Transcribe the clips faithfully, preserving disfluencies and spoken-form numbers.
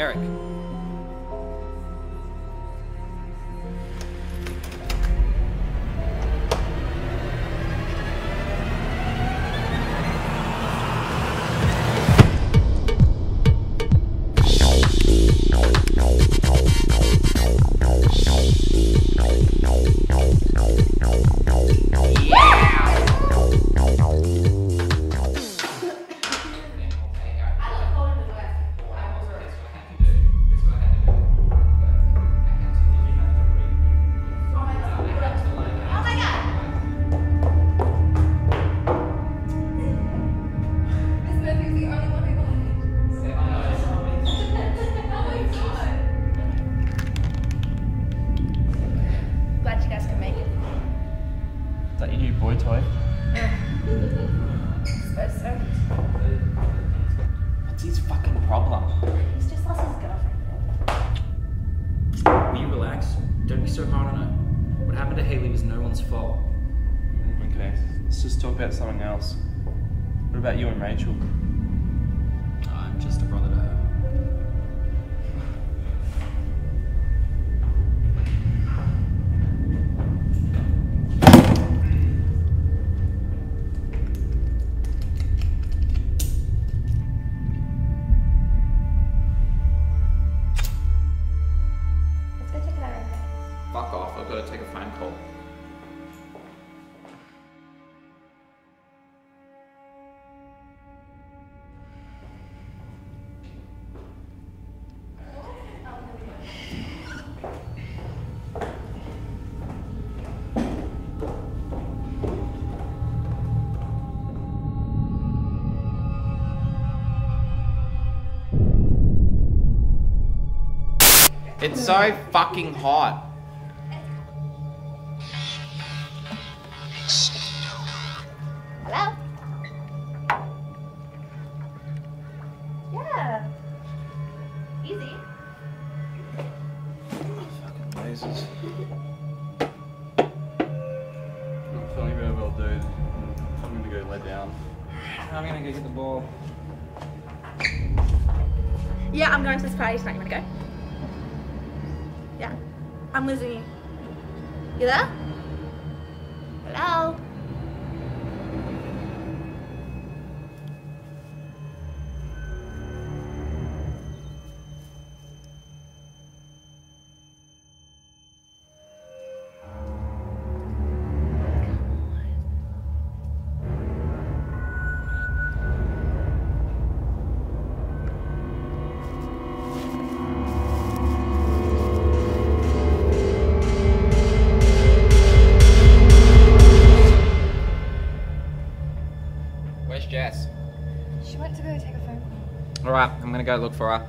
Eric. Something else. What about you and Rachel? I'm just a brother to her. Let's go check it out real quick. Fuck off, I've got to take a phone call. It's so fucking hot. Hello? Yeah. Easy. Fucking lasers. I'm feeling very well, dude. I'm gonna go lay down. I'm gonna go get the ball. Yeah, I'm going to this party tonight. You wanna go? Yeah. I'm losing you. You there? Hello? Where's Jess? She went to go take a phone call. Alright, I'm gonna go look for her.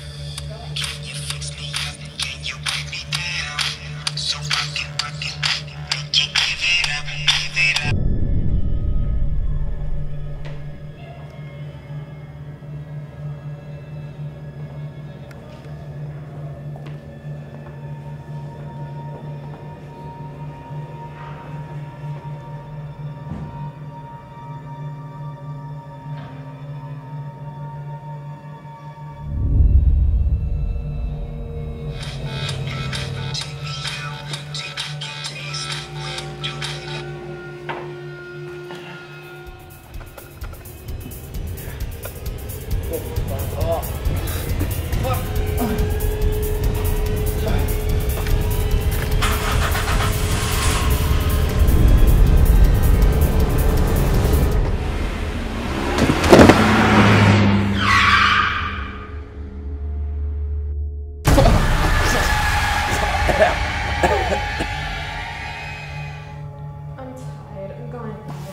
I'm tired. I'm going to bed.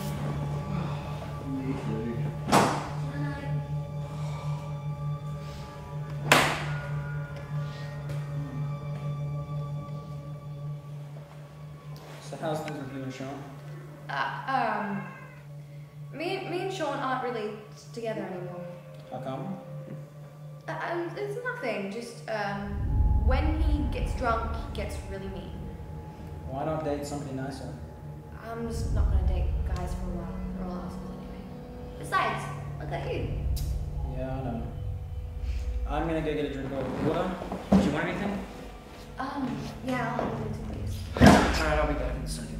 So how's things with you and Sean? Uh, um, me, me and Sean aren't really together anymore. How come? Uh, um, it's nothing. Just um, when he gets drunk, he gets really mean. Why not date somebody nicer? I'm just not gonna date guys for a while. They're all assholes anyway. Besides, look at you. Yeah, I know. I'm gonna go get a drink of water. Do you want anything? Um, yeah, I'll have to please. Alright, I'll be back in a second.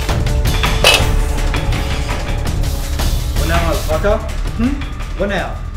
Hmm? What now?